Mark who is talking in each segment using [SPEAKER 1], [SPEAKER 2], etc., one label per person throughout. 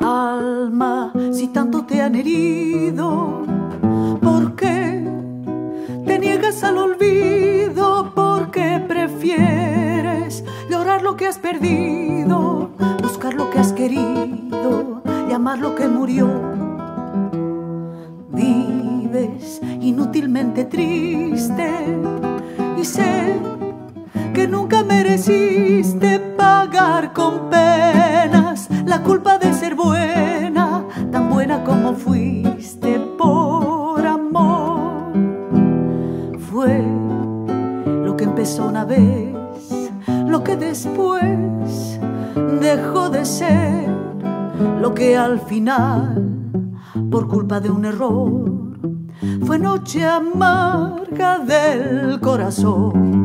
[SPEAKER 1] Alma, si tanto te han herido, ¿por qué te niegas al olvido? ¿Por qué prefieres llorar lo que has perdido, buscar lo que has querido y amar lo que murió? Vives inútilmente triste y sé que nunca mereciste pagar con penas la culpa de ser buena, tan buena como fuiste por amor. Fue lo que empezó una vez, lo que después dejó de ser, lo que al final, por culpa de un error, fue noche amarga del corazón.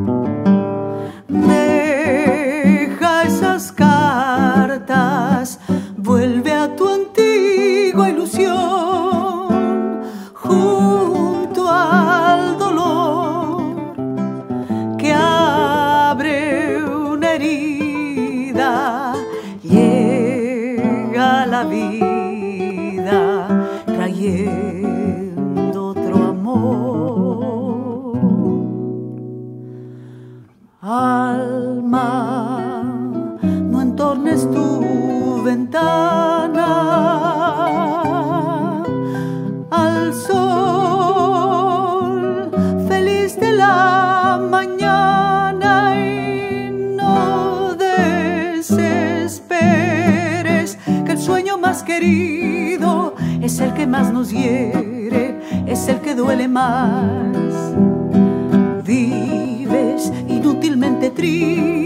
[SPEAKER 1] Deja esas cartas, vuelve a tu antigua ilusión, junto al dolor que abre una herida, llega la vida trayendo otro amor. Alma, no entornes tu ventana al sol feliz de la mañana y no desesperes, que el sueño más querido es el que más nos hiere, es el que duele más. Vives inútilmente triste